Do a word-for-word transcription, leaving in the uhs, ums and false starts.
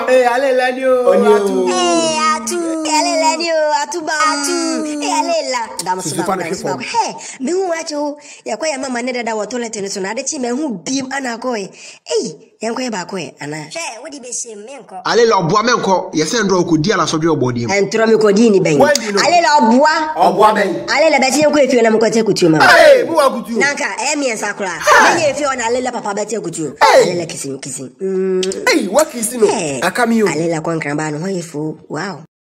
Eh, alela ni o. Eh, atu. Alela ni o, atu ba atu. Eh, alela. Dam so ba. Hey, me hu acho. Ya kwa ya mama ne dada wo toilet ni so na de chi me hu biem ana ko e. Eh, yan kwa ba ko e ana. She, wo di be she menko. Alela oboa menko, ye se ndro ko di ala so de obodi. Entro me ko di ni ben. Alela oboa. Oboa ben. Alela be ti ko efio na me ko te kutu mama. Eh, bu wa kutu. Nanka, eh mi ensakura. Me ye efio na alela papa be te kutu. Alela kissing kissing. Mm. Hey, what kissing no? Akami yo. Alela kwa nkramba no ho yefo. Wow.